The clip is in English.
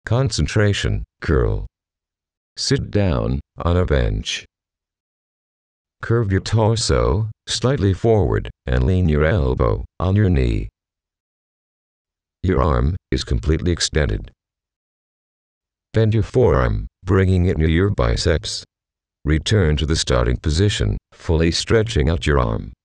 Concentration curl. Sit down on a bench. Curve your torso slightly forward and lean your elbow on your knee. Your arm is completely extended. Bend your forearm, bringing it near your biceps. Return to the starting position, fully stretching out your arm.